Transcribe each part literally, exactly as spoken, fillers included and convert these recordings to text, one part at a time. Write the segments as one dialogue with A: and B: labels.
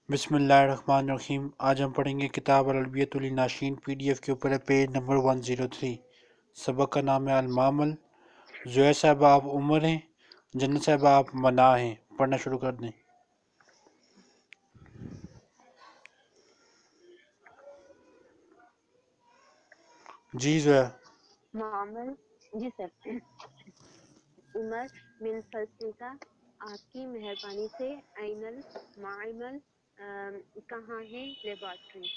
A: بسم اللہ الرحمن الرحیم۔ آج ہم پڑھیں گے کتاب العربیۃ للناشئین پی ڈی ایف کے اوپر ہے page number one zero three. سبق کا نام ہے المعمل۔ زہیر صاحبہ آپ عمر ہیں، جنت صاحبہ آپ منا ہیں۔ پڑھنا شروع کر دیں۔ جی زہیر۔
B: معمل جی سر عمر من فضل کا آپ کی مہربانی سے عین المعمل کہاں ہے لیبارٹری؟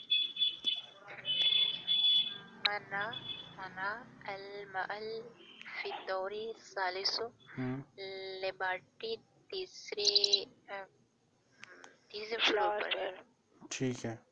C: منا منا المعل فی الدوری الثالث لیبارٹری تیسرے تیسرے فلور پر ہے۔
A: ٹھیک ہے۔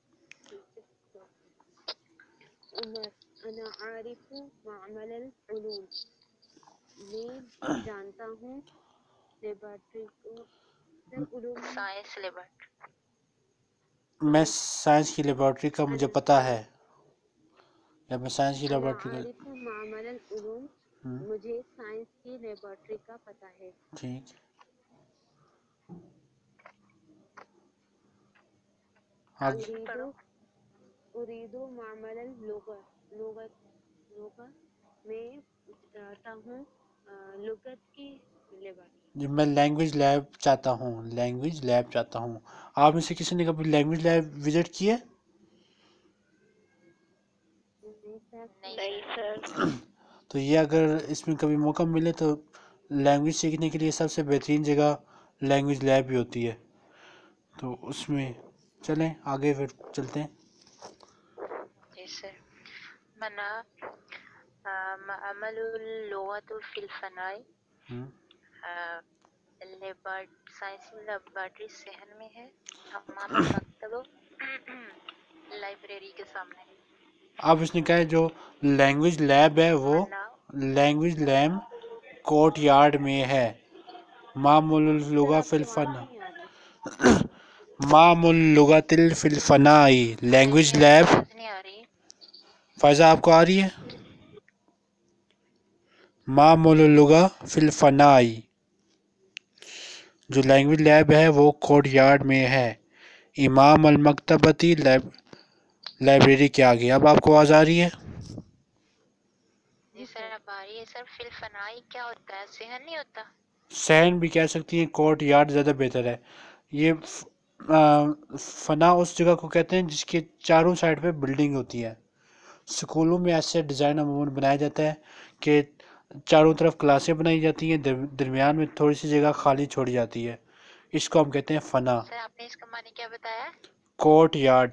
B: عمر انا عارف معمل العلوم، میں جانتا ہوں لیبارٹری کو علوم
C: سائنس لیبارٹری۔
A: میں سائنس کی لیبارٹری کا مجھے پتہ ہے، یا میں سائنس کی
B: انا
A: لیبارٹری کا
B: عارف معمل العلوم، مجھے سائنس کی لیبارٹری کا پتہ ہے۔
A: ٹھیک۔ آگے
B: اریدو اریدو معمل اللغت لغت لغت میں چاہتا ہوں لغت کی لیبارٹری۔
A: جی میں لینگویج لیب چاہتا ہوں، لینگویج لیب چاہتا ہوں۔ آپ میں سے کسی نے کبھی لینگویج لیب وزٹ کی ہے؟
C: نہیں سر۔
A: تو یہ اگر اس میں کبھی موقع ملے تو لینگویج سیکھنے کے لیے سب سے بہترین جگہ لینگویج لیب ہی ہوتی ہے، تو اس میں چلیں آگے پھر چلتے ہیں۔
C: جی سر۔ منا معمل اللغت فی الفناء، سائنسی لیبارٹری صحن میں ہے، امام المکتب لائبریری کے سامنے۔
A: اب اس نے کہا ہے جو لینگویج لیب ہے وہ
C: منا
A: لینگویج لیب کورٹ یارڈ میں ہے۔ معمول
B: سر
A: اللغہ
B: آپ
A: فی
B: کی آواز
A: الفنا
B: نہیں آ رہی۔
A: معمول اللغۃ فی الفنائی لینگویج
C: نہیں
A: لیب۔
C: آواز نہیں آ رہی۔
A: فائزہ آپ کو آ رہی ہے؟ معمول اللغہ فی الفنائی، جو لینگویج لیب ہے وہ کورٹ یارڈ میں ہے، امام المکتبتی لائبریری کے آگے۔ اب آپ کو آواز آ رہی ہے؟
C: جی سر اب آ رہی ہے سر۔ فی الفنائی کیا ہوتا ہے؟ صحن نہیں ہوتا؟
A: صحن بھی کہہ سکتی ہیں، کورٹ یارڈ زیادہ بہتر ہے۔ یہ فنا اس جگہ کو کہتے ہیں جس کے چاروں سائڈ پہ بلڈنگ ہوتی ہے۔ سکولوں میں ایسے ڈیزائن عموماً بنایا جاتا ہے کہ چاروں طرف کلاسیں بنائی جاتی ہیں، درمیان میں تھوڑی سی جگہ خالی چھوڑی جاتی ہے، اس کو ہم کہتے ہیں فنا،
C: سر آپ نے اس کا معنی کیا بتایا؟
A: Courtyard.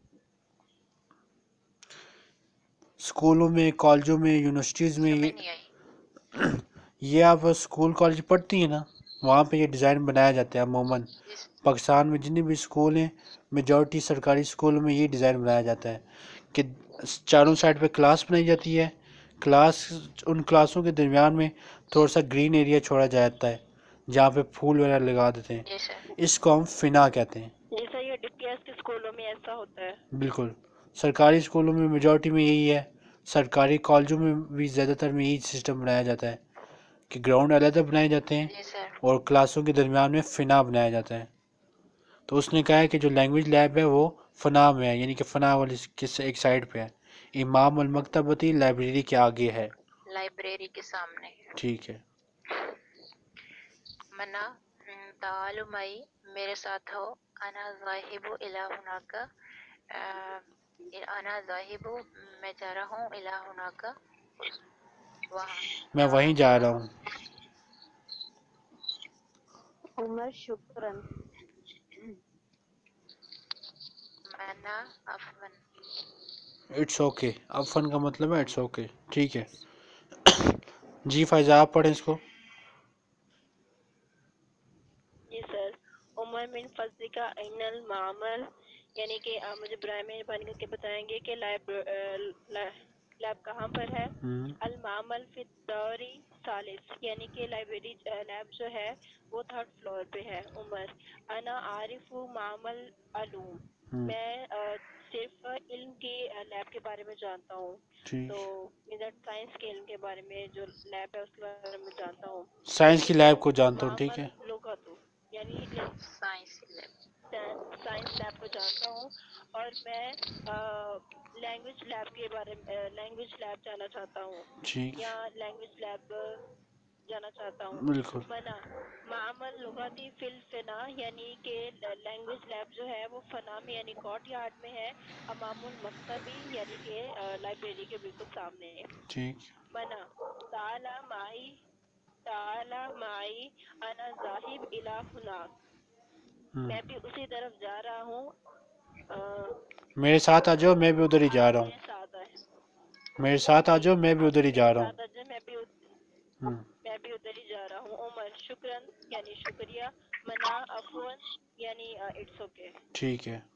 A: سکولوں میں، کالجوں میں، یونیورسٹیز میں یہ
C: سمجھ نہیں آئی۔
A: یہ آپ اسکول کالج پڑھتی ہیں نا، وہاں پہ یہ ڈیزائن بنایا جاتا ہے عموماً۔ پاکستان میں جتنے بھی اسکول ہیں میجورٹی سرکاری اسکولوں میں یہ ڈیزائن بنایا جاتا ہے کہ چاروں سائڈ پہ کلاس بنائی جاتی ہے، کلاس ان کلاسوں کے درمیان میں تھوڑا سا گرین ایریا چھوڑا جاتا ہے جہاں پہ پھول وغیرہ لگا دیتے ہیں،
C: جی سر۔
A: اس کو ہم فنا کہتے ہیں۔
C: جیسا یہ ڈی پی ایس کے اسکولوں میں ایسا ہوتا ہے۔
A: بالکل، سرکاری اسکولوں میں میجورٹی میں یہی ہے، سرکاری کالجوں میں بھی زیادہ تر میں یہی سسٹم بنایا جاتا ہے کہ گراؤنڈ علیحدہ بنائے جاتے ہیں
C: جی سر۔
A: اور کلاسوں کے درمیان میں فنا بنایا جاتا ہے۔ تو اس نے کہا ہے کہ جو لینگویج لیب ہے وہ فنا میں ہے، یعنی کہ فنا والی ایک سائڈ پہ ہے، امام المکتبتی لائبریری کے آگے ہے۔
C: لائبریری کے سامنے۔
A: ٹھیک ہے۔
C: منا تعالوا معی، میرے ساتھ ہو، انا ذاہب الی ہناک، انا ذاہب میں جا رہا ہوں، الی ہناک وہاں،
A: میں وہیں جا رہا ہوں۔
B: عمر شکرن
C: منا عفوا،
A: اٹس اوکے، عفن کا مطلب ہے اٹس اوکے، ٹھیک ہے۔ جی فائزہ آپ پڑھیں اس کو۔
D: جی سر۔ عمر من فضل کا عین المعمل، یعنی کہ آپ مجھے برائے مہربانی کر کے بتائیں گے کہ لیب لیب کہاں پر ہے؟ المعمل فی الدوری ثالث، یعنی کہ لائبریری لیب جو ہے وہ تھرڈ فلور پہ ہے۔ عمر انا عارف معمل علوم، میں صرف علم کی لیب کے بارے میں جانتا ہوں، تو سائنس کے علم کے بارے میں جو لیب ہے اس کے بارے میں جانتا ہوں۔
A: سائنس کی لیب کو جانتا ہوں، ٹھیک ہے۔
D: معمل لغت یعنی
C: سائنس لیب،
D: سائنس لیب کو جانتا ہوں، اور میں لینگویج لیب کے بارے میں لینگویج لیب جانا چاہتا ہوں،
A: ٹھیک،
D: یا لینگویج لیب جانا چاہتا ہوں۔
A: بالکل
D: منع معمل لغاتی فی الفنا، یعنی کہ لینگویج لیب جو ہے وہ فنا میں یعنی کورٹ یارڈ میں ہے، امام المکتبی یعنی کہ لائبریری کے بالکل سامنے ہے۔
A: ٹھیک،
D: منع تعالی معی تعالی معی انا ذاہب الی ہناک،
A: ہم،
D: میں بھی اسی طرف جا رہا ہوں، آ،
A: میرے ساتھ آ جاؤ، میں بھی ادھر ہی جا
D: آپ
A: رہا ہوں،
D: میرے ساتھ آئے،
A: میرے ساتھ آ
D: جی
A: جاؤ، میں بھی
D: آپ
A: ادھر
D: بھی
A: ہی
D: میرے
A: جا رہا ہوں۔
D: ساتھ آ جائیں، میں بھی
A: ہم،
D: میں بھی ادھر ہی جا رہا ہوں۔ عمر شکرن یعنی شکریہ، منع عفون یعنی اٹس اوکے۔
A: ٹھیک ہے،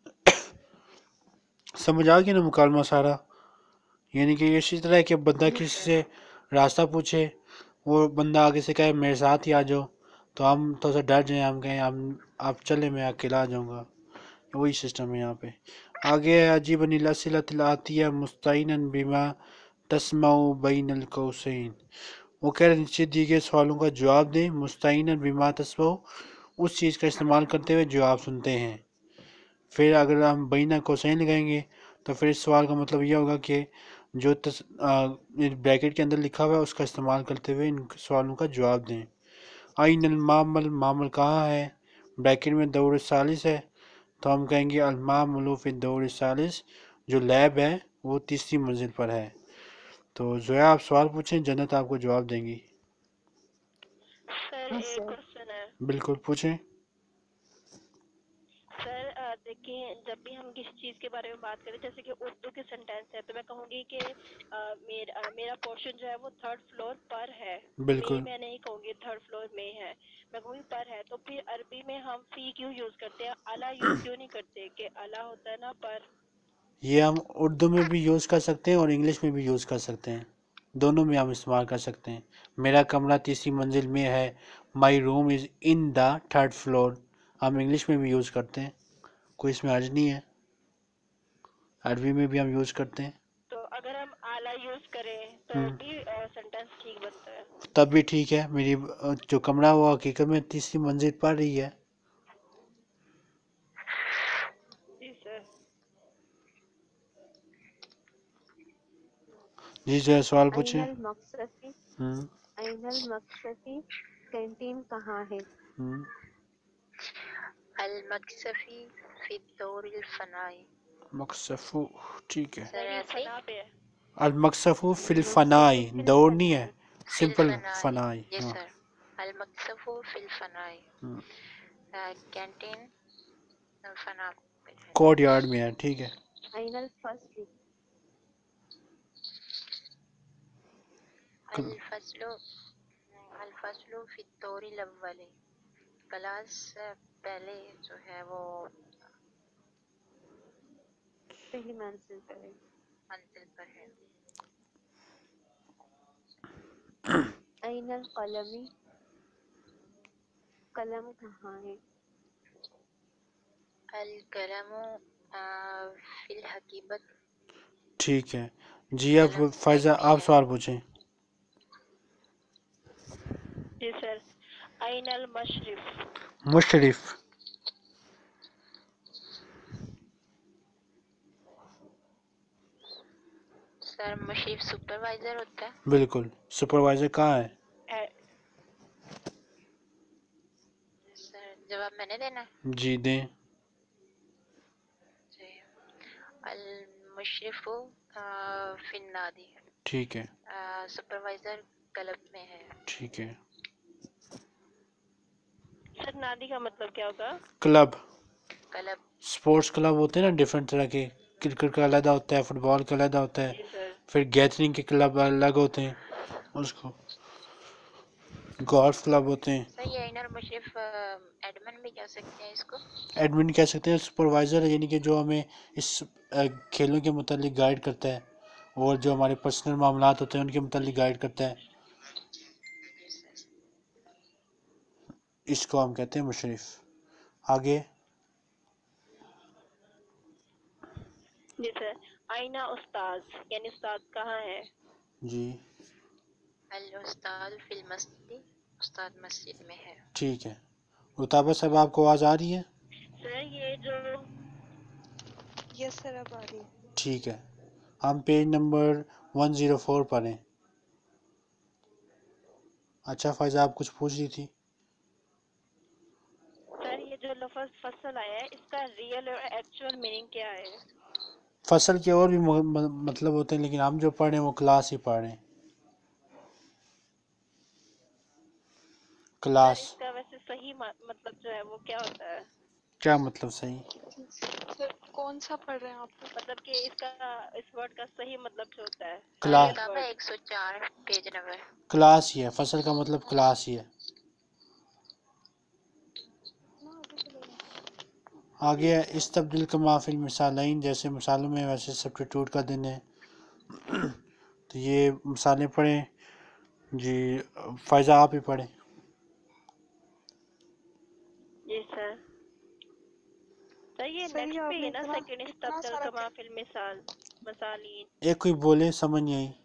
A: سمجھ آ گیا نا مکالمہ سارا؟ یعنی کہ اسی طرح ہے کہ بندہ
D: جی
A: کسی
D: سر،
A: سے راستہ پوچھے، وہ بندہ آگے سے کہے میرے ساتھ ہی آ جاؤ، تو ہم تو سے ڈر جائیں، ہم کہیں ہم آپ چلے میں اکیلا آ جاؤں گا، وہی سسٹم ہے یہاں پہ۔ آگے ہے عجیب الاسئلۃ الآتیہ مستعینا بما تسمع بین القوسین، وہ کہہ رہے ہیں نیچے دیے گئے سوالوں کا جواب دیں مستعینا بما تسمع، اس چیز کا استعمال کرتے ہوئے جو آپ سنتے ہیں۔ پھر اگر ہم بینہ قوسین لگائیں گے تو پھر اس سوال کا مطلب یہ ہوگا کہ جو تس بریکٹ کے اندر لکھا ہوا ہے اس کا استعمال کرتے ہوئے ان سوالوں کا جواب دیں۔ آئین المعمل، معمل کہاں ہے؟ بریکٹ میں دور ثالث ہے تو ہم کہیں گے المعمل فی الدور الثالث، جو لیب ہے وہ تیسری منزل پر ہے۔ تو زویا آپ سوال پوچھیں، جنت آپ کو جواب دیں گی۔
D: سر
B: ہاں
D: ایک
B: سر،
D: کوشچن ہے۔
A: بالکل پوچھیں۔
D: سر آ، دیکھیں، جب بھی ہم کسی چیز کے بارے میں بات کریں، جیسے کہ اردو کے سینٹینس ہے، تو میں کہوں گی کہ آ، میرا آ، میرا پورشن جو ہے وہ تھرڈ فلور پر ہے، میں
A: بالکل،
D: میں نہیں کہوں گی تھرڈ فلور میں ہے، میں کہوں گی پر ہے۔ تو پھر عربی میں ہم فی کیوں یوز کرتے ہیں، اعلیٰ یوز کیوں نہیں کرتے، کہ اعلیٰ ہوتا ہے نا پر؟
A: یہ ہم اردو میں بھی یوز کر سکتے ہیں اور انگلش میں بھی یوز کر سکتے ہیں، دونوں میں ہم استعمال کر سکتے ہیں۔ میرا کمرہ تیسری منزل میں ہے، my room is in the third floor, ہم انگلش میں بھی یوز کرتے ہیں، کوئی اس میں حرج نہیں ہے، عربی میں بھی ہم یوز کرتے ہیں۔
D: تو اگر ہم اعلیٰ یوز کریں تو
A: ہم،
D: بھی سینٹینس ٹھیک بنتا ہے؟
A: تب بھی ٹھیک ہے، میری جو کمرہ وہ حقیقت میں تیسری منزل پر رہی ہے۔
D: جی سر۔
A: جی جو ہے سوال
B: این
A: پوچھیں۔
B: المقصفی
A: ہم،
B: این المقصفی کینٹین کہاں ہے؟
A: ہم،
C: المکسفی فی الدور الفنائی،
A: مقصفو، ٹھیک ہے،
C: سر
D: یعنی
C: ایسے ہی
D: فنا پہ ہے۔
A: المقصف فی
B: المقصف
A: الفنائی،
B: فی
A: دور نہیں ہے،
B: الفناء،
C: فی
A: سمپل
C: الفنائی،
A: فنائی،
C: یس
A: ہاں۔
C: سر، المکسف فی الفنائی،
A: ہم،
C: کینٹین فنا پہ ہے۔
A: کوٹ یارڈ میں ہے، ٹھیک ہے۔
B: این الفصل،
C: الفصل الفصل فی الدور الاول، کلاس سے پہلے جو ہے وہ
B: پہلی منزل پر ہے۔
C: منزل پر ہے۔
B: این القلمی، قلم کہاں ہے؟
C: القلم فی الحقیبت،
A: ٹھیک ہے جی، اب
C: قلم بیگ
A: فائزہ
C: میں
A: آپ
C: ہے۔
A: سوال پوچھیں۔
D: جی سر۔ این المشرف،
A: مشرف،
C: سر مشرف سپروائزر ہوتا ہے۔
A: بالکل، سپروائزر کہاں ہے؟
D: اے-
C: سر جواب میں نے دینا ہے؟
A: جی دیں۔
C: جی، المشرف آ، فی النادی،
A: ٹھیک ہے،
C: سپروائزر کلب میں ہے۔
A: ٹھیک ہے۔
D: سر نادی کا مطلب کیا ہوگا؟
A: کلب،
C: کلب،
A: سپورٹس کلب ہوتے ہیں نا ڈیفرنٹ طرح کے، کرکٹ کا علیحدہ ہوتا ہے، فٹ بال کا علیحدہ ہوتا ہے،
D: جی سر۔
A: پھر گیدرنگ کے کلب الگ ہوتے ہیں، اس کو گولف کلب ہوتے ہیں۔
C: سر یہ انر مشرف ایڈمن بھی کہہ سکتے ہیں اس کو۔
A: ایڈمن کہہ سکتے ہیں، سپروائزر یعنی کہ جو ہمیں اس اہ، کھیلوں کے متعلق گائیڈ کرتا ہے، اور جو ہمارے پرسنل معاملات ہوتے ہیں ان کے متعلق گائیڈ کرتا ہے،
C: جی سر۔
A: اس کو ہم کہتے ہیں مشرف۔ آگے،
D: جی سر۔ آئینہ استاذ یعنی استاد کہاں ہے؟
A: جی
C: الاستاد فی المسجد، استاد مسجد میں ہے۔
A: ٹھیک ہے، رتابہ صاحب آپ کو آواز آ رہی ہے؟
D: سر یہ جو
E: یس سر اب آ رہی ہے.
A: ٹھیک ہے، ہم page number one zero four پر ہیں. اچھا فائزہ آپ کچھ پوچھ رہی تھی؟
D: سر یہ جو لفظ فصل آیا ہے اس کا ریئل اور ایکچوئل میننگ کیا ہے؟
A: فصل کے اور بھی مطلب ہوتے ہیں، لیکن ہم جو پڑھ رہے ہیں وہ کلاس ہی پڑھ رہے ہیں.
D: سر
A: کلاس
D: اس کا ویسے صحیح مطلب جو ہے وہ کیا ہوتا ہے؟
A: کیا مطلب صحیح؟
E: سر کون سا پڑھ رہے ہیں آپ؟
D: مطلب کہ اس کا اس ورڈ کا صحیح مطلب جو ہوتا ہے
A: کلاس
C: کتاب ایک سو چار پیج نمبر.
A: کلاس ہی ہے، فصل کا مطلب کلاس ہی ہے. آگے ہے استبدل کما فی المثالین، جیسے مثالوں میں ویسے سبسٹیٹیوٹ کر دینے. تو یہ مثالیں پڑھیں جی. فائزہ آپ ہی پڑھیں.
D: جی سر. سر یہ
E: سر یہ
D: نیکسٹ
E: آپ
D: پہ
E: نے
D: ہے نا
E: اتنا
D: سیکنڈ
E: اتنا
D: استبدل
E: سارا
D: کما فی المثال مثالین.
A: ایک کوئی بولے سمجھ نہیں آئی.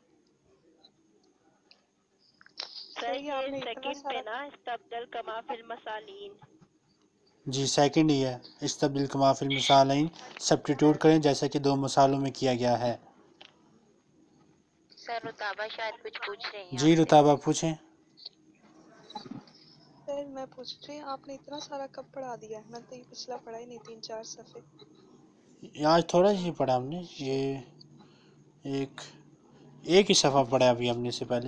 D: سر
E: یہ آپ
D: یہ
E: نے اتنا
D: سیکنڈ پہ
E: سارا
D: نا استبدل کما فی المثالین.
A: جی سیکنڈ ہی ہے، استبدل کما فی المثالین سبسٹیٹیوٹ کریں جیسا کہ دو مثالوں میں کیا گیا ہے.
C: سر رتابہ شاید کچھ پوچھ رہی ہیں
A: جی
C: آپ سے.
A: رتابہ پوچھیں.
E: سر میں پوچھ رہی ہوں آپ نے اتنا سارا کب پڑھا دیا ہے؟ میں تو یہ پچھلا پڑھا ہی نہیں، تین چار صفحے.
A: آج تھوڑا ہی پڑھا ہم نے، یہ ایک ایک ہی صفحہ پڑھا ابھی ہم نے سے پہلے.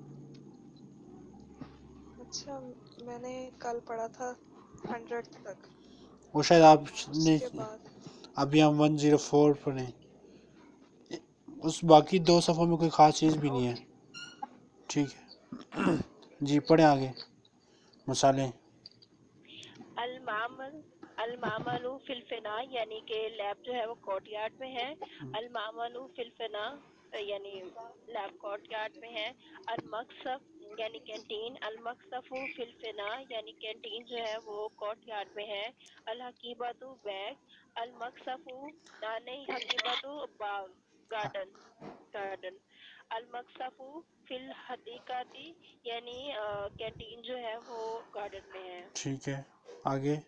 E: اچھا میں نے کل پڑھا تھا ہنڈریڈ تک،
A: وہ شاید آپ
E: اس
A: نے
E: کے بعد
A: ابھی ہم ون زیرو فور پڑھیں. اس باقی دو صفحوں میں کوئی خاص چیز بھی نہیں ہے.
E: اوکے.
A: ٹھیک ہے جی پڑھیں آگے مثالیں.
D: المعمل المعمل فی الفنا یعنی کہ لیب جو ہے وہ کورٹ یارڈ میں ہے. المعمل فی الفنا یعنی لیب کورٹ یارڈ میں ہے. المقصف یعنی کینٹین. المقصف فی الفنا یعنی کینٹین جو ہے وہ کورٹ یارڈ میں ہے. الحقیبۃ بیگ. المقصف نہیں حقیبۃ باغ گارڈن گارڈن. المقصف فی الحدیقۃ یعنی کینٹین جو ہے وہ گارڈن میں ہے.
A: ٹھیک ہے آگے.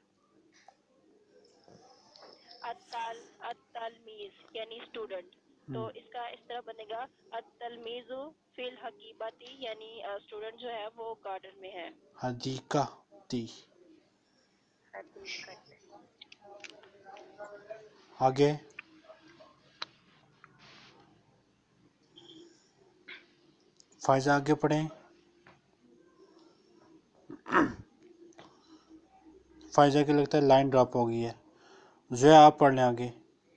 D: التال التلمیذ یعنی اسٹوڈنٹ، تو اس کا اس طرح بنے گا التلمیذ فی الحقیبۃ یعنی اسٹوڈنٹ جو ہے وہ گارڈن میں ہے.
A: حدیقہ تی.
C: حدیقت.
A: آگے. فائزہ آگے پڑھیں. فائزہ کے لگتا ہے لائن ڈراپ ہو گئی ہے. زویا آپ پڑھ لیں آگے.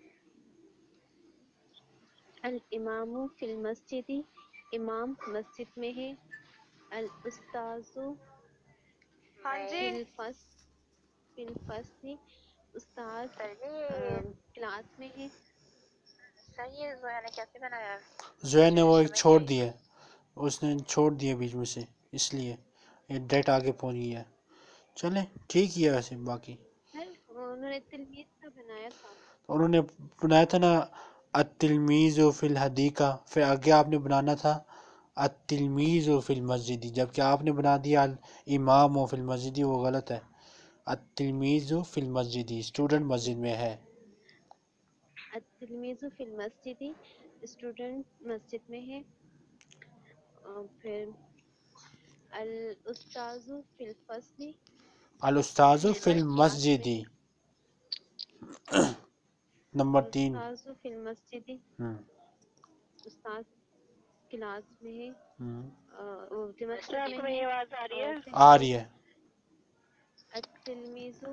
B: الامام فی المسجد، امام مسجد میں ہے. الاستاذ
E: ہاں
C: میں
E: جی.
B: فی الفصل فی الفصل، استاذ
C: سر یہ
B: کلاس میں ہے.
C: سر یہ زویا نے کیسے بنایا؟
A: زویا
C: مجھے
A: نے وہ
C: کچھ
A: ایک
C: سمجھ نہیں
A: چھوڑ
C: آئی.
A: دی ہے، اس نے چھوڑ دیا بیچ میں سے، اس لیے یہ ڈیٹ آگے پہنچ گئی ہے. چلیں ٹھیک ہی ہے ویسے. باقی
B: سر انہوں نے تلمیذ کا بنایا تھا.
A: انہوں نے بنایا تھا نا التلمیذ فی الحدیقہ، پھر آگے آپ نے بنانا تھا التلمیذ فی المسجد، جبکہ آپ نے بنا دیا الامام فی المسجد، وہ غلط ہے. التلمیذ فی المسجد، اسٹوڈنٹ مسجد میں ہے.
B: التلمیذ فی المسجد، اسٹوڈنٹ مسجد میں ہے. اور پھر الاستاذ فی الفصل،
A: الاستاذ فی
B: کلاس میں
A: المسجد.
B: ہے.
A: نمبر تین.
B: الاستاذ فی المسجد،
A: ہوں
B: استاذ کلاس میں ہے.
A: ہوں
D: سر
B: مسجد
D: آپ
B: میں
D: کو میری
B: ہے.
D: آواز آ رہی ہے؟
B: اور پھر
A: آ رہی ہے.
B: التلمیذ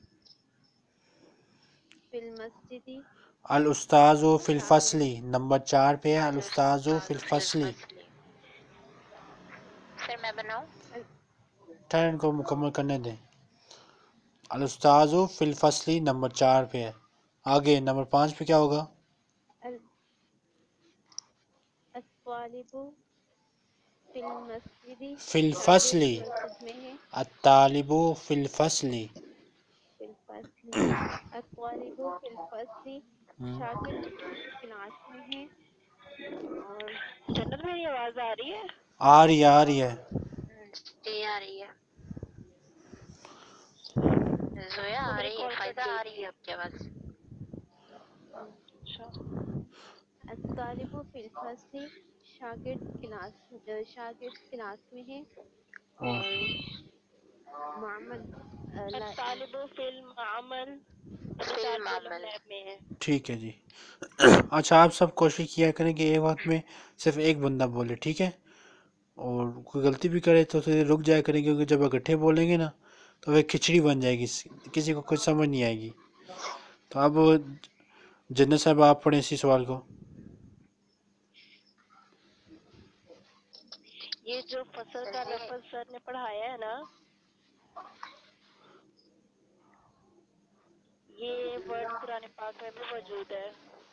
B: فی المسجد،
A: الاستاذ فی الفصل نمبر چار پہ ہے. الاستاذ فی الفصل.
C: سر میں بناؤں؟
A: ٹرن کو مکمل کرنے دیں. الاستاذ فی الفصل نمبر چار پہ ہے. آگے نمبر پانچ پہ کیا ہوگا؟
B: الطالب فی المسجد،
A: فی الفصل.
B: طالب مسجد میں ہے.
A: الطالب فی الفصل.
B: فی الفصل. الطالب فی الفصل، شاگرد کلاس میں ہے. اور
D: جنت میری آواز آ رہی ہے؟
A: آ رہی ہے آ رہی ہے.
C: جی آ رہی ہے. زویا
D: وہ
C: آ
D: میری
C: رہی ہے،
D: کال
C: فائدہ
D: کٹ
C: آ
D: گئی
C: رہی
D: تھی.
C: ہے آپ کی آواز؟
D: اچھا.
B: الطالب فی الفصل، شاگرد کلاس شاگرد کلاس میں ہے.
A: اور
B: اور معمل
D: الطالب فی المعمل یعنی
C: فی
D: طالب علم
C: المعمل.
D: لیب میں ہے.
A: ٹھیک ہے جی. اچھا آپ سب کوشش کیا کریں کہ ایک وقت میں صرف ایک بندہ بولے، ٹھیک ہے؟ اور کوئی غلطی بھی کرے تو تھوڑی رک جایا کریں، کیونکہ جب اکٹھے بولیں گے نا تو وہ کھچڑی بن جائے گی، کسی کو کچھ سمجھ نہیں آئے گی. تو اب جنت صاحب آپ پڑھیں اسی سوال کو.
D: یہ جو فصل کا لفظ سر نے پڑھایا ہے نا، یہ ورڈ قرآن پاک میں بھی موجود ہے.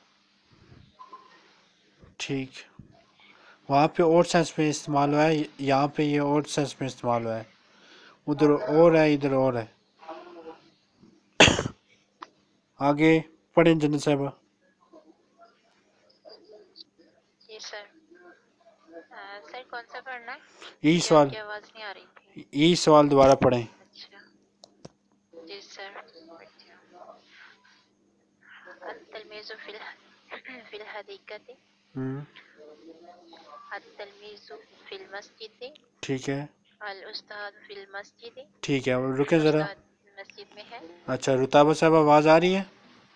A: ٹھیک، وہاں پہ اور سینس میں استعمال ہوا ہے، یہاں پہ یہ اور سینس میں استعمال ہوا ہے. ادھر اور ہے، ادھر اور ہے. آگے پڑھیں جنت صاحبہ.
C: جی سر. سر کون سا پڑھنا ہے؟
A: یہی
C: مجھے
A: سوال
C: آپ کی آواز نہیں آ رہی تھی.
A: یہی سوال دوبارہ پڑھیں.
C: اچھا جی سر پڑھتی ہوں. التلمیذ فی الح- فی الحدیقۃ،
A: ہوں
C: التلمیذ فی المسجد،
A: ٹھیک ہے
C: الاستاذ فی المسجد.
A: ٹھیک ہے، رکیں ذرا.
C: استاد مسجد میں ہے.
A: اچھا رتابہ صاحب آواز آ رہی ہے؟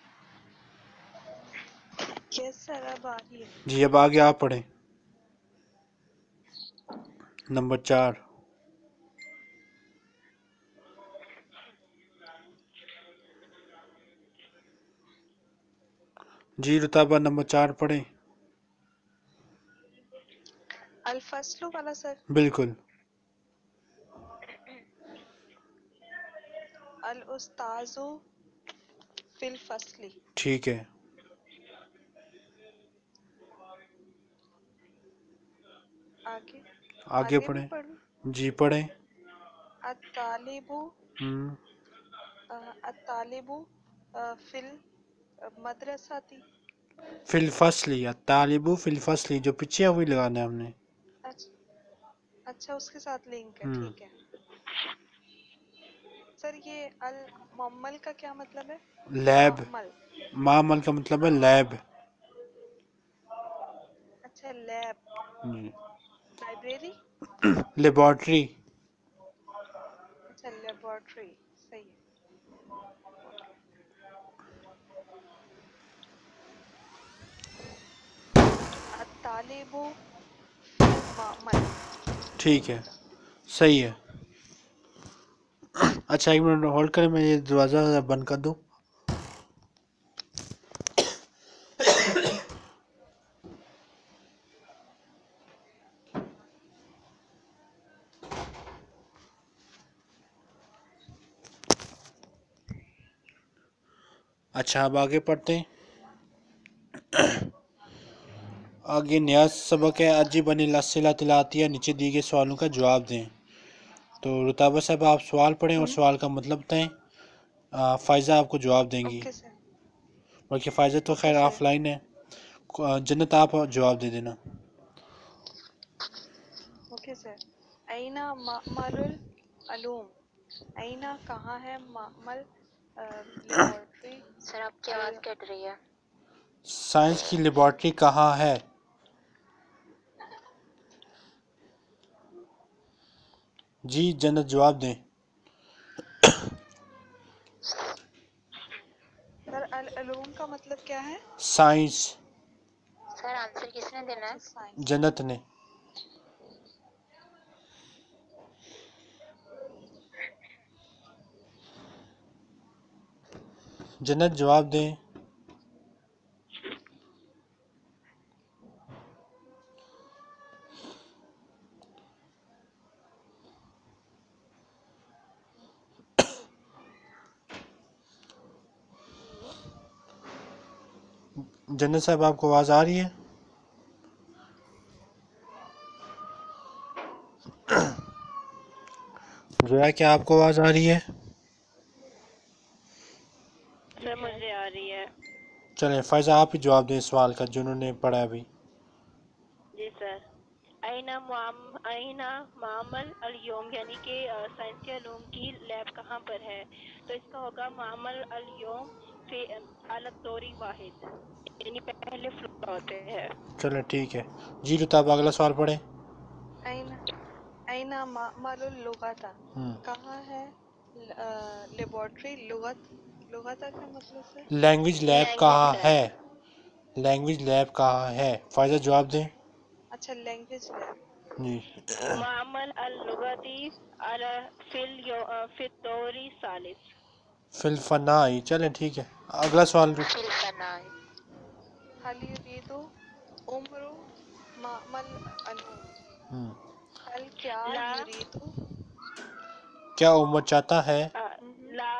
E: یس سر اب آ رہی ہے.
A: جی اب آگے آپ پڑھیں. نمبر چار. جی رتابہ نمبر چار پڑھیں.
E: الفصل والا سر.
A: بالکل.
E: الاستاذ فی الفصل.
A: ٹھیک ہے.
E: آگے
A: آگے
E: آگے بھی
A: پڑھیں.
E: پڑھوں.
A: جی پڑھیں.
E: الطالب
A: ہوں
E: الطالب فی المدرسہ.
A: فی الفصل، یا طالب فی الفصل، جو پیچھے ہے وہی لگانا ہے ہم نے.
E: اچھا اچھا اس کے ساتھ لنک ہے،
A: ہوں
E: ٹھیک ہے. سر یہ المعمل کا کیا مطلب ہے؟
A: لیب.
E: معمل.
A: معمل کا مطلب ہے لیب.
E: اچھا لیب.
A: جی
E: لائبریری.
A: لیبارٹری.
E: اچھا لیبارٹری، صحیح ہے. الطالب فی المعمل.
A: ٹھیک ہے صحیح ہے. اچھا ایک منٹ ہولڈ کریں، میں یہ دروازہ بند کر دوں. اچھا اب آگے پڑھتے ہیں. آگے نیا سبق ہے، عجیب ان الاسئلہ الآتیہ، نیچے دیے گئے سوالوں کا جواب دیں. تو رتابہ صاحب آپ سوال پڑھیں اور سوال کا مطلب بتائیں. آ، فائزہ آپ کو جواب دیں گی،
E: اوکے سر.
A: بلکہ فائزہ تو
E: اوکے
A: خیر
E: سر.
A: آف لائن ہے. جنت آپ جواب دے دینا.
E: Okay sir. اینا معمل العلوم. اینا کہاں ہے، معمل لیبارٹری.
C: سر آپ کی آواز کٹ رہی ہے.
A: سائنس کی لیبارٹری کہاں ہے؟ جی جنت جواب دیں.
E: سر العلوم کا مطلب کیا ہے؟
A: سائنس.
C: سر آنسر کس نے دینا
E: اچھا
C: ہے؟
E: سائنس.
A: جنت نے. جنت جواب دیں. جنت صاحب آپ کو آواز آ رہی ہے؟ زویا کیا آپ کو آواز آ رہی ہے؟
D: سر مجھے آ رہی ہے.
A: چلیں فائزہ آپ ہی جواب دیں سوال کا جنہوں نے پڑھا ابھی.
D: جی سر. آئینہ معام آئینہ معمل اليوم یعنی کہ سائنس کے علوم کی لیب کہاں پر ہے؟ تو اس کا ہوگا معمل اليوم فی الدوری واحد یعنی پہلے فلور پہ ہے.
A: چلو ٹھیک ہے جی. رتاب اگلا سوال پڑھیں.
E: أين أين معمل اللغة کہاں ہے لیبورٹری لغت لغتا کا مطلب ہے
A: لینگویج لیب کہاں ہے؟ لینگویج لیب کہاں ہے؟ فائزہ جواب دیں.
E: اچھا لینگویج لیب
A: جی
D: معمل اللغتی فی اليو- فی الدور الثالث.
A: فی الفنائی. چلیں ٹھیک ہے اگلا سوال.
C: فی الفناء.
E: هل يريد عمر معمل علوم
A: ہم،
E: هل کیا
D: لا
E: یرید
A: کیا عمر چاہتا ہے؟
D: آ، لا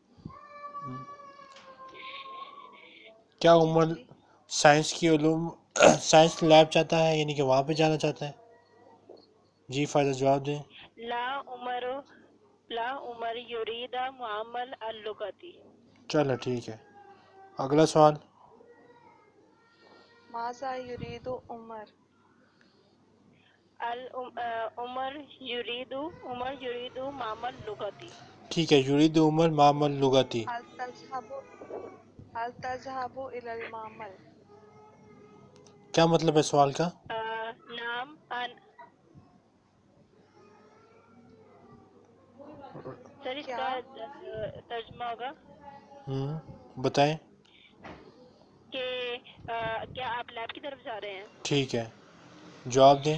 A: کیا
E: جی
A: عمر
E: جی
A: سائنس کی علوم سائنس لیب چاہتا ہے یعنی کہ وہاں پہ جانا چاہتا ہے؟ جی فائزہ جواب دیں.
D: لا عمر لا عمر یرید معمل اللغتی.
A: چلو ٹھیک ہے اگلا سوال.
E: ماذا یرید عمر
D: العم- آ، عمر یرید عمر یرید معمل لغتی.
A: ٹھیک ہے یرید عمر معمل لغتی.
E: هل تذهب هل تذهب إلى المعمل
A: کیا مطلب ہے سوال کا؟
D: آ، نام ان سر اس
E: کیا
D: کا آ، ترجمہ ہوگا
A: ہوں بتائیں.
D: کہ آ، کیا آپ لیب کی طرف جا رہے ہیں؟
A: ٹھیک ہے جواب دیں.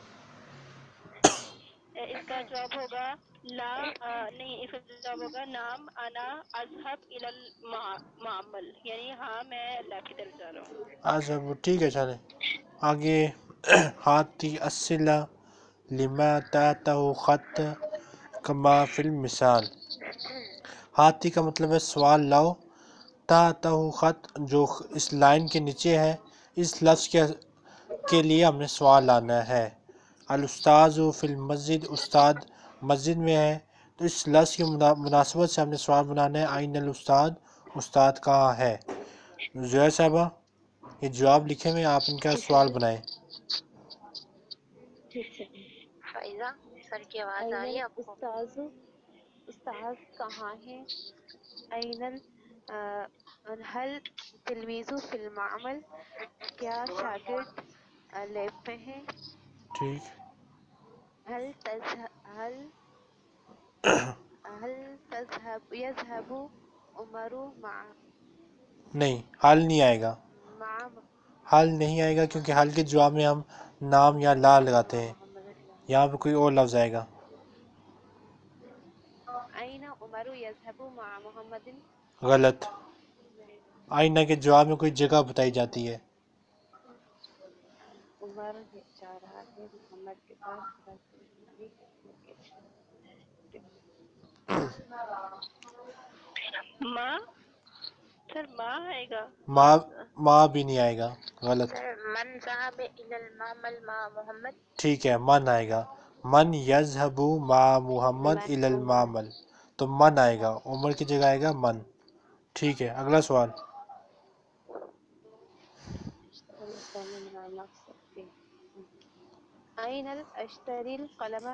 D: اس کا جواب ہوگا لا آ، نہیں اس کا جواب ہوگا نام انا اذهب الى المعمل یعنی ہاں میں لیب کی طرف جا رہا ہوں.
A: اچھا وہ ٹھیک ہے چلیں آگے. ہاتھی السلہ لما تحتہ خط کما فی المثال. ہاتھی کا مطلب ہے سوال لاؤ، تحتہ خط جو اس لائن کے نیچے ہے، اس لفظ کے کے لیے ہم نے سوال لانا ہے. الاستاذ فی المسجد استاد مسجد میں ہے تو اس لفظ کی منا- مناسبت سے ہم نے سوال بنانا ہے آئین الاستاد استاد کہاں ہے. زہر صاحبہ یہ جواب لکھے ہوئے آپ ان کا
B: جی
A: سوال
B: سر
A: بنائیں.
B: ٹھیک ہے.
C: فائزہ سر کی آواز آ
B: این
C: رہی ہے آپ کو؟
B: الاستاذ استاد کہاں ہے؟ این ال آ، هل تلمیذ فی المعمل کیا شاگرد آ، لیب میں ہے؟
A: ٹھیک
B: هل تذهب هل هل تذهب يذهب عمر مع
A: نہیں حل نہیں آئے گا.
B: مع
A: حل نہیں آئے گا کیونکہ حل کے جواب میں ہم نام یا لا لگاتے ہیں،
B: محمد اللہ.
A: یہاں پہ کوئی اور لفظ آئے گا.
B: أين عمر يذهب مع محمد؟
A: غلط. آئینہ کے جواب میں کوئی جگہ بتائی جاتی ہے.
B: عمر جا رہا ہے محمد کے پاس راستہ لوکیشن.
D: ماں سر ماں آئے گا.
A: ماں ماں بھی نہیں آئے گا. غلط.
C: سر من ذهب الى المعمل مع محمد.
A: ٹھیک ہے من آئے گا. من یذهب مع محمد
B: من
A: الی
B: عمر.
A: المعمل تو من آئے گا، عمر کی جگہ آئے گا من. ٹھیک ہے اگلا سوال.
B: اشتري القلم من المكتب. أين أشتري القلم؟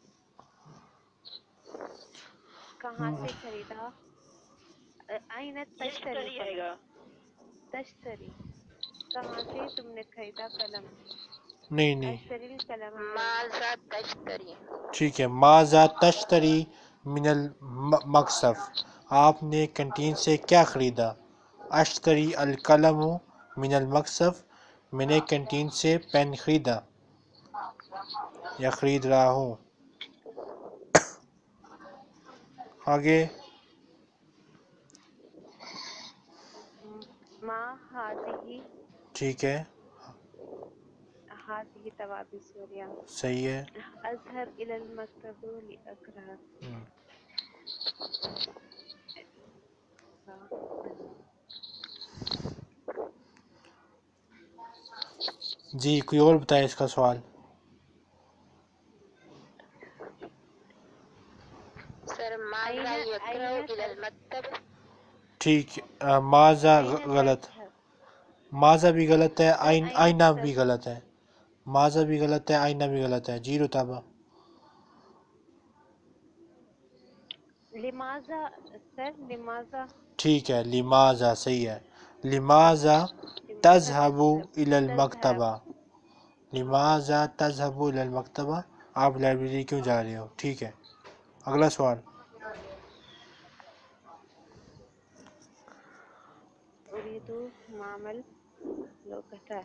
B: کہاں سے خریدا؟ أين تشتري
D: یشتری آئے
B: القلم؟
D: گا.
B: تشتری کہاں سے تم نے خریدا قلم؟
A: نہیں نہیں
B: اشتری القلم من
C: ماذا تشتری.
A: ٹھیک ہے. ماذا تشتری من المکسف آپ نے کنٹین سے کیا خریدا؟ اشتری القلم من المکسف میں نے کنٹین سے پین خریدا یا خرید رہا ہوں. آگے.
B: ما هذه
A: ٹھیک ہے
B: هذه توابع سوريا.
A: صحیح ہے.
B: أذهب إلى المكتب لأقرأ.
A: جی کوئی اور بتائے اس کا سوال.
C: سر ماذا
B: أين
C: يقرأ
B: أين
C: الى المكتب.
A: ٹھیک ماذا
B: أين
A: غلط.
B: تذهب؟
A: ماذا بھی غلط ہے.
B: سر
A: آئین
B: أين
A: آئینہ بھی
B: تذهب؟
A: غلط ہے. ماذا بھی غلط ہے، آئینہ بھی غلط ہے. جی رتابہ.
B: لماذا سر، لماذا
A: ٹھیک ہے، لماذا صحیح ہے. لماذا
B: لماذا
A: تذهب
B: تذهب
A: الى
B: تذهب
A: المکتبہ. لماذا تذهب الى المکتبہ، آپ لائبریری کیوں جا رہے ہو. ٹھیک ہے، اگلا سوال.
B: أريد معمل لوکتا.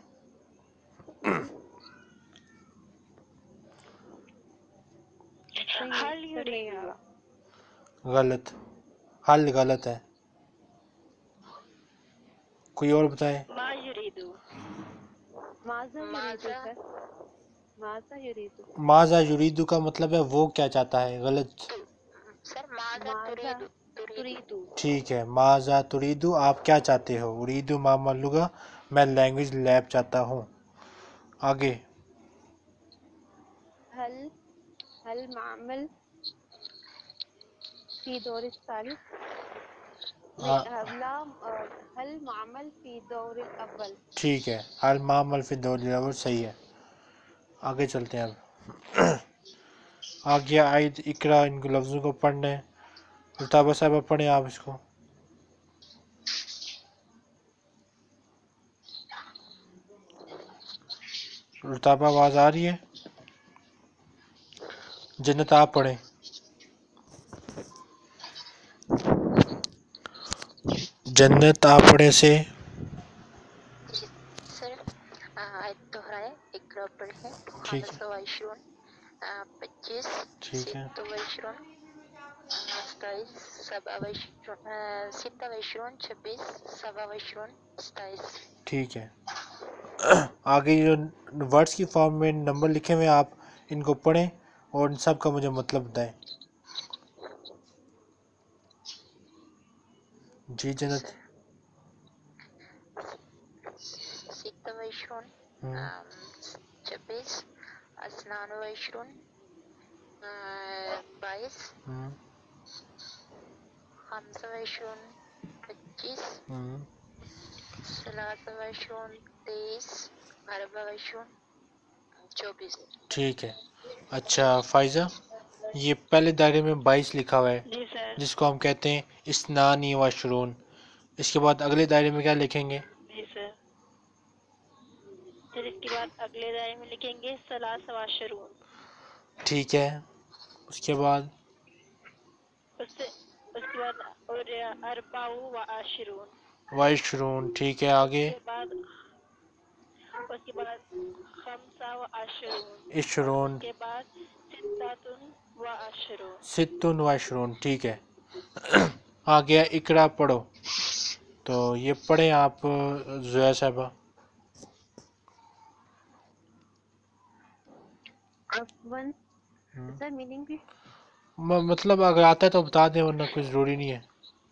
B: صحیح ہے
D: هل
B: سر، نہیں
D: يريد
B: ہوگا.
A: غلط، حل غلط ہے. کوئی اور بتائے.
D: ما يريد
B: ماذا یریدو
C: ماذا
B: سر، ماذا یریدو.
A: ماذا یریدو کا مطلب ہے وہ کیا چاہتا ہے. غلط.
C: سر ماذا
B: ماذا
C: تريد تريد
B: تریدو.
A: ٹھیک ہے، ماذا تریدو آپ کیا چاہتے ہو. اریدو ما ملغا میں لینگویج لیب چاہتا ہوں. آگے.
B: هل هل معمل فی دور الثالث.
A: آ-
B: نہیں لا هل معمل فی دور الاول.
A: ٹھیک ہے، المعمل فی الدور الاول صحیح ہے. آگے چلتے ہیں. اب آگے عید اقرا، ان کو لفظوں کو پڑھنا ہے. رتابہ صاحبہ پڑھیں آپ اس کو. رتابہ آواز آ رہی ہے. جنت آپ پڑھیں. جنت آپ پڑھیں سے.
C: سر آیت دہرائے، اقرا پڑھیں.
A: ٹھیک ہے،
C: خمسہ و عشرون، پچیس.
A: ٹھیک ہے،
C: ست و عشرون، ستائیس. سبع و عشرون، ستہ و عشرون، چھبیس. سبع و عشرون، ستائیس.
A: ٹھیک ہے. آگے جو ورڈس کی فارم میں نمبر لکھے ہوئے ہیں آپ ان کو پڑھیں اور ان سب کا مجھے مطلب بتائیں. جی جنت.
C: سر ستہ و عشرون،
A: ہم،
C: چھبیس. اثنان و عشرون، بائیس.
A: ہم،
C: خمسہ و عشرون، پچیس.
A: ہم.
C: ثلاثہ و عشرون، تیئیس. اربع و عشرون، چوبیس.
A: ٹھیک ہے. اچھا فائزہ، یہ پہلے دائرے میں بائیس لکھا ہوا ہے
D: جی سر.
A: جس کو ہم کہتے ہیں اسنانی و عشرون. اس کے بعد اگلے دائرے میں کیا لکھیں گے.
D: جی سر. پھر اس کے بعد اگلے دائرے میں لکھیں گے ثلاث و عشرون.
A: ٹھیک ہے. اس کے بعد
D: اس سے اس کے بعد اور اربع و عشرون.
A: و عشرون. ٹھیک ہے، آگے.
D: اس کے بعد اس کے بعد خمسہ و عشرون. اور
A: عشرون.
D: اس کے بعد ستۃ و عشرون.
A: ستون و عشرون. ٹھیک ہے. آگے اقرا پڑھو. تو یہ پڑھیں آپ زویا صاحبہ.
B: عفواً سر، میننگ بھی.
A: م- مطلب اگر آتا ہے تو بتا دیں ورنہ کوئی ضروری نہیں ہے.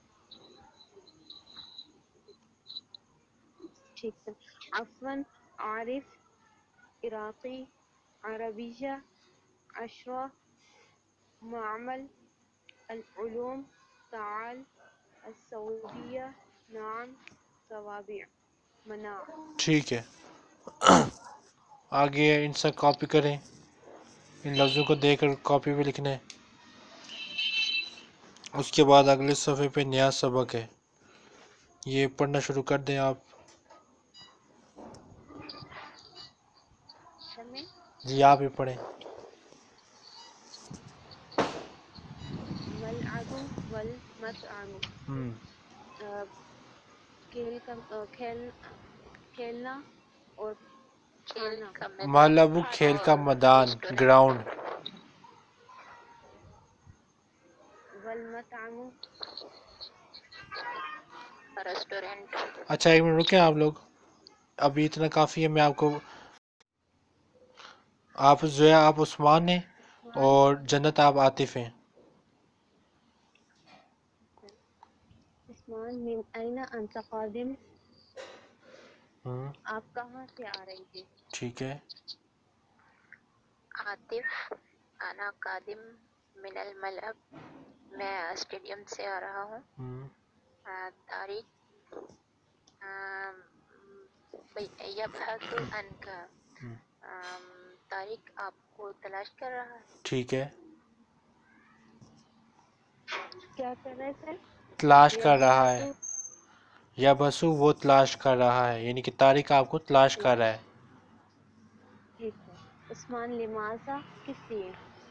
B: ٹھیک ہے. عفواً، عارف، عراقی، عربیہ، عشرہ، معمل، العلوم، تعال، السعودیہ، نعم، توابع، مناع.
A: ٹھیک ہے. آگے ان سے کاپی کریں. ان لفظوں کو دے کر کاپی پہ لکھنا ہے. اس کے بعد اگلے صفحے پہ نیا سبق ہے، یہ پڑھنا شروع کر دیں آپ.
B: میں
A: جی آپ ہی پڑھیں.
B: ملعب والمطعم.
A: ہم،
B: آ، کھیل کا آ، کھیل کھیلنا اور
C: کھیل
B: کھانا.
C: کا میدان
A: ملعب کھیل کا
C: اور
A: میدان،
C: ریسٹورینٹ.
A: گراؤنڈ.
B: والمطعم
C: ریسٹورینٹ.
A: اچھا ایک منٹ رکیں آپ لوگ، ابھی اتنا کافی ہے. میں آپ کو، آپ زویا آپ عثمان ہیں اور جنت آپ عاطف ہیں.
B: عثمان، من أين أنت قادم؟
A: ہم،
B: آپ کہاں سے آ رہے ہیں؟
A: ٹھیک ہے.
C: عاطف، انا قادم من الملعب، میں اسٹیڈیم سے آ رہا ہوں.
A: ہم،
C: طارق، یبحث عنک،
A: ہم.
C: طارق آپ کو تلاش کر رہا ہے.
A: ٹھیک ہے.
B: کیا کر رہے سر؟
A: تلاش کر رہا ہے. یا بسو وہ تلاش کر رہا ہے، یعنی کہ طارق آپ کو تلاش کر رہا ہے.
B: ٹھیک ہے. عثمان لماذا کس لیے؟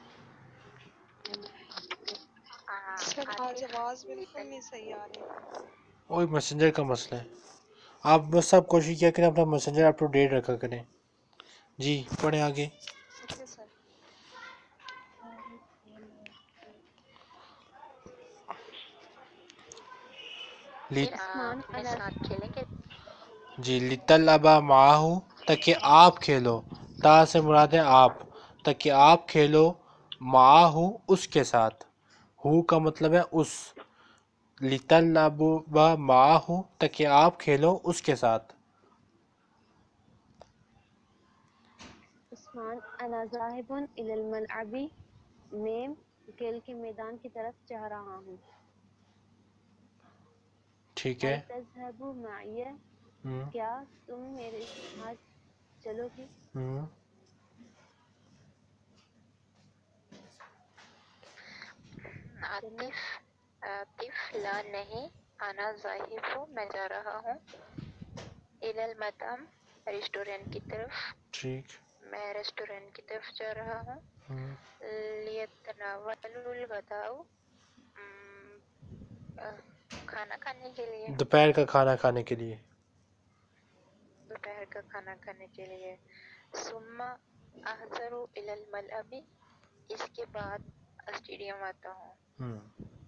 E: سر آج آواز بالکل نہیں صحیح آ رہی.
A: وہی میسنجر کا مسئلہ ہے. آپ بس سب کوشش کیا کریں اپنا میسنجر اپ ٹو ڈیٹ رکھا کریں. جی پڑھیں آگے.
E: Okay sir.
C: پھر اپنے ساتھ کھیلیں گے.
A: جی لِتَلْعَبَ مَعَهُ تاکہ آپ کھیلو. تا سے مراد ہے آپ، تاکہ آپ کھیلو معاہو اس کے ساتھ. ہو کا مطلب ہے اس. لِتَلْعَبَ مَعَهُ تاکہ آپ کھیلو اس کے ساتھ.
B: عثمان انا ذاہب الی الملعب، میں کھیل کے میدان کی طرف جا رہا ہوں.
A: ٹھیک
B: هل
A: ہے.
B: تذهب معي،
A: ہم،
B: کیا تم میرے ساتھ چلو گے؟
A: ہم.
C: عاطف عاطف لا نہیں، انا ذاہب ہوں میں جا رہا ہوں. الی المطعم ریسٹورینٹ کی طرف،
A: ٹھیک.
C: میں ریسٹورینٹ کی طرف جا رہا ہوں.
A: ہم،
C: لیتناولوا الغداء کھانا کھانے کے لیے،
A: دوپہر کا کھانا کھانے کے لیے.
C: دوپہر کا کھانا کھانے کے لیے. ثم احضر الی الملعب، اس کے بعد اسٹیڈیم آتا ہوں.
A: ہم.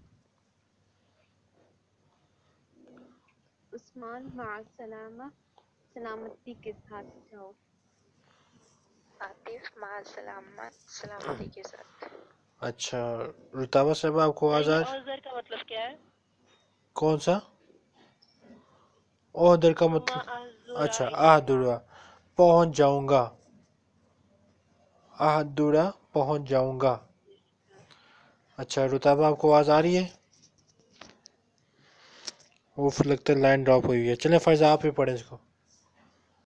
B: عثمان مع السلامہ، سلامتی کے ساتھ جاؤ.
C: عاطف مع السلامت، سلامتی کے ساتھ.
A: اچھا رتابہ صاحب آپ کو
D: سر
A: آواز
D: یہ
A: آ رہی؟
D: اوزر کا مطلب کیا ہے؟
A: کون سا اوہدر کا
D: ثم
A: مطلب؟
D: احضر
A: اچھا
D: الی
A: احدورا پہنچ جاؤں گا. احدورا پہنچ جاؤں گا. اچھا رتابہ آپ کو آواز آ رہی ہے؟ وہ پھر لگتا ہے لائن ڈراپ ہوئی ہے. چلیں فرض آپ ہی پڑھیں اس کو.